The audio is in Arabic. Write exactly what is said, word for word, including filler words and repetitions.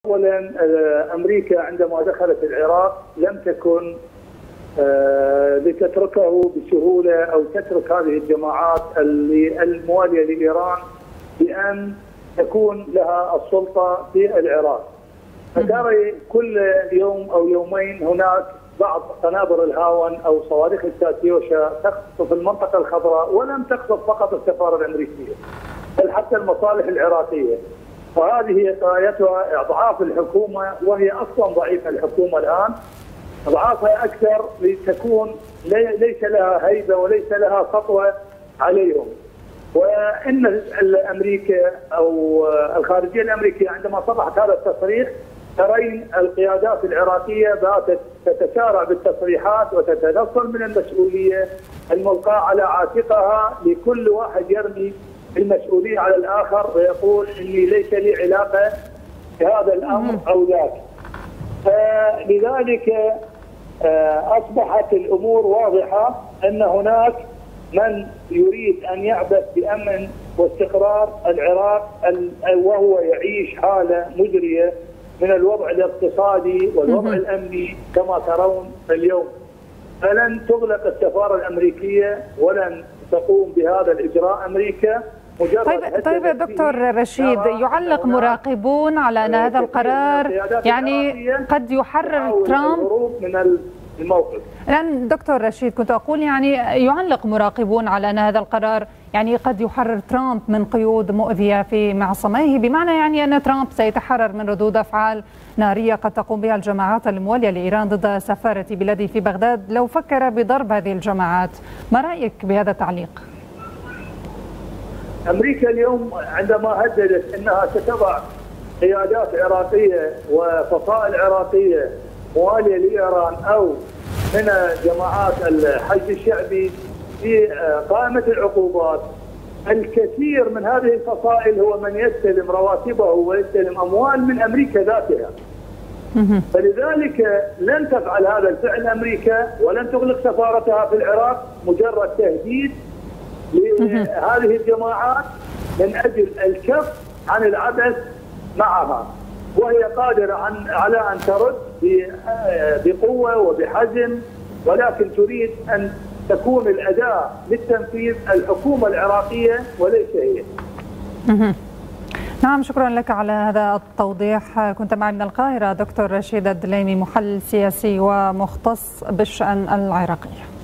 اولا امريكا عندما دخلت العراق لم تكن لتتركه بسهوله او تترك هذه الجماعات المواليه لايران بان تكون لها السلطه في العراق. فترى كل يوم او يومين هناك بعض قنابل الهاون او صواريخ الكاتيوشا تقصف المنطقه الخضراء، ولم تقصف فقط السفاره الامريكيه بل حتى المصالح العراقيه. وهذه غايتها اضعاف الحكومه، وهي اصلا ضعيفه الحكومه الان، اضعافها اكثر لتكون ليس لها هيبه وليس لها سطوه عليهم. وان امريكا او الخارجيه الامريكيه عندما طرحت هذا التصريح ترين القيادات العراقيه باتت تتسارع بالتصريحات وتتنصل من المسؤوليه الملقاه على عاتقها، لكل واحد يرمي المسؤوليه على الاخر ويقول اني ليس لي علاقه بهذا الامر او ذاك. فلذلك اصبحت الامور واضحه ان هناك من يريد ان يعبث بامن واستقرار العراق، وهو يعيش حاله مزريه من الوضع الاقتصادي والوضع الامني كما ترون اليوم. فلن تغلق السفاره الامريكيه ولن تقوم بهذا الاجراء امريكا. طيب طيب يا دكتور رشيد، يعلق مراقبون على ان هذا القرار يعني قد يحرر ترامب من الموقف. الآن دكتور رشيد كنت أقول يعني يعلق مراقبون على أن هذا القرار يعني قد يحرر ترامب من قيود مؤذية في معصميه، بمعنى يعني أن ترامب سيتحرر من ردود أفعال نارية قد تقوم بها الجماعات الموالية لإيران ضد سفارة بلاده في بغداد لو فكر بضرب هذه الجماعات. ما رأيك بهذا التعليق؟ أمريكا اليوم عندما هددت أنها ستضع قيادات عراقية وفصائل عراقية موالية لإيران أو من جماعات الحشد الشعبي في قائمة العقوبات، الكثير من هذه الفصائل هو من يستلم رواتبه ويستلم أموال من أمريكا ذاتها. فلذلك لن تفعل هذا الفعل أمريكا ولن تغلق سفارتها في العراق، مجرد تهديد لهذه الجماعات من أجل الكف عن العبث معها، وهي قادرة عن على أن ترد بقوة وبحزم، ولكن تريد أن تكون الأداة للتنفيذ الحكومة العراقية وليس هي. نعم، شكرا لك على هذا التوضيح. كنت معي من القاهرة دكتور رشيد الدليمي، محلل سياسي ومختص بالشأن العراقي.